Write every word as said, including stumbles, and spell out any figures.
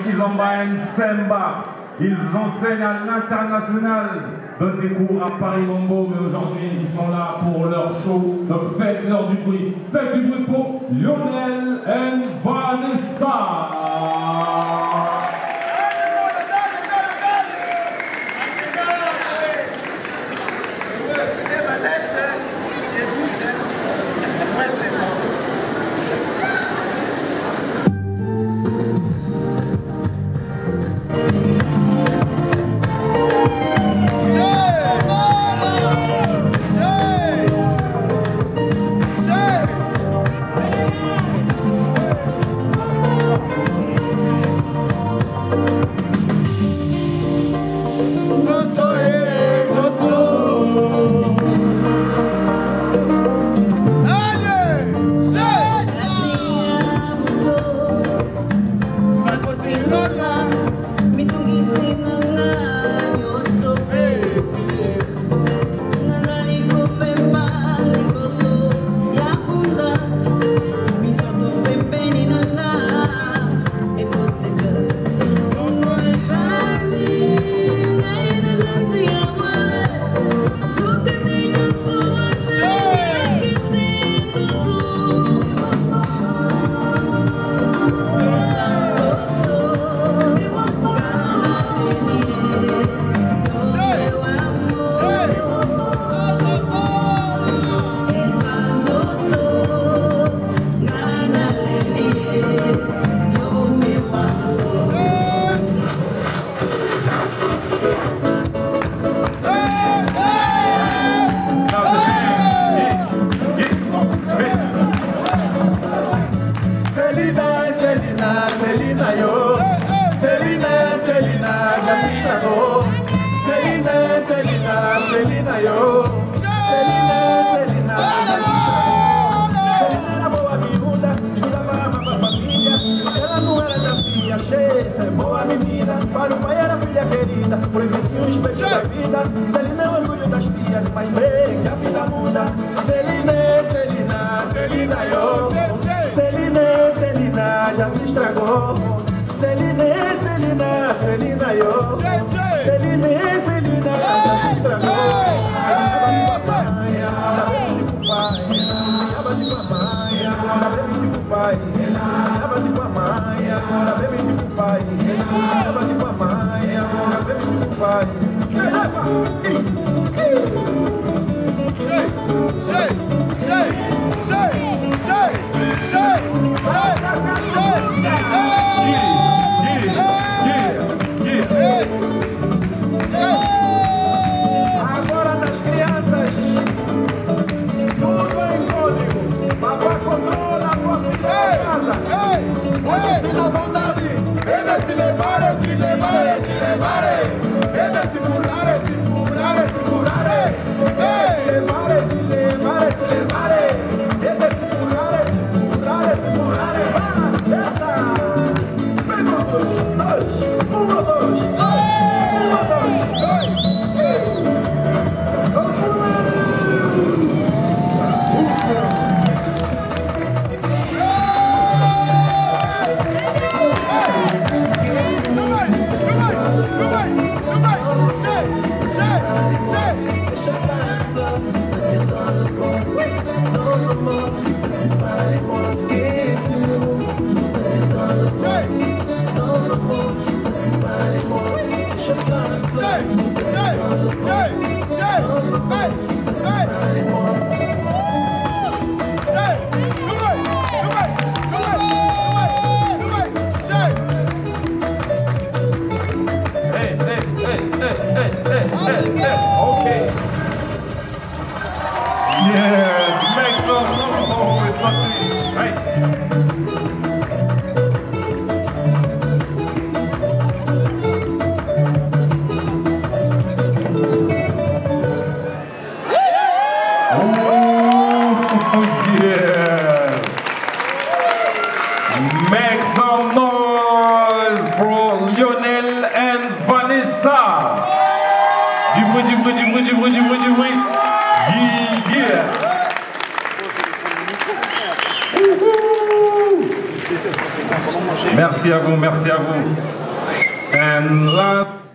Kizomba et Semba. Ils enseignent à l'international, donnent des cours à Paris-Mambo, mais aujourd'hui ils sont là pour leur show. Donc faites-leur du bruit. Faites du bruit pour Lionel et Vanessa. Boa menina, para o pai era filha querida, por vizinho espejo da vida. Celina é o orgulho das tias, mas vê que a vida muda. Celina, Celina, Celina, yo. Celina, Celina, já se estragou. Celina, Celina, Celina, yo. Celina, Celina, já se estragou. Aba de papai, agora bebe de papai. Aba de papai, agora bebe de papai. Aba de papai, agora bebe de papai. Sei, sei, sei, sei, agora nas crianças, tudo em código. Papai controla a tua filha em casa. Pode se dar vontade. Vede se levare, se levare, se levare. Vede se curare, se curare, se curare. Se levare, se levare, se levare. Vede se curare, se curare, se curare. Vai, essa. Vem um, dois, um, dois, um, dois, dois, yes, make some noise, Bucky. Right. Make some noise for Lionel and Vanessa. Du bruit, du bruit, du bruit, du bruit, du bruit, du bruit. Yeah, yeah. Merci à vous, merci à vous. And last